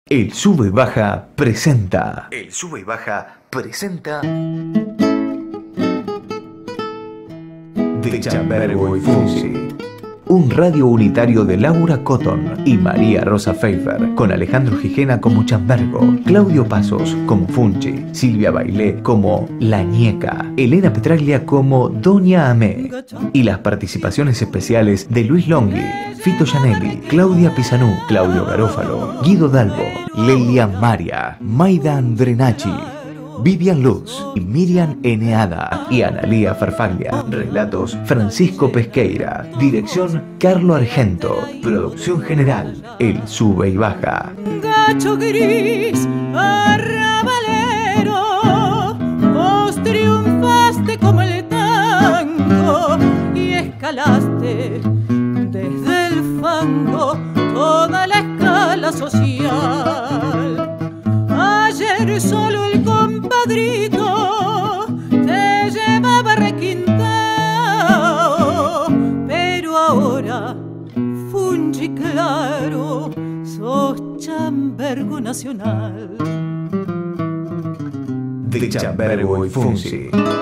El Sube y Baja presenta. El Sube y Baja presenta. De Chambergo y Funsi. Un radio unitario de Laura Cotton y María Rosa Pfeiffer, con Alejandro Gijena como Chambergo, Claudio Pasos como Funchi, Silvia Bailé como La Ñeca, Elena Petraglia como Doña Amé, y las participaciones especiales de Luis Longhi, Fito Gianelli, Claudia Pisanú, Claudio Garófalo, Guido Dalbo, Lelia Maria, Maida Andrenachi, Vivian Luz, Miriam Eneada y Analía Farfaglia. Relatos Francisco Pesqueira. Dirección Carlo Argento. Producción general El Sube y Baja. Gacho gris, arrabalero, vos triunfaste como el tango y escalaste desde el fango toda la escala social. Ayer solo el compadrito te llevaba requintado, pero ahora, Fungi claro, sos Chambergo nacional. De Chambergo y Funsi.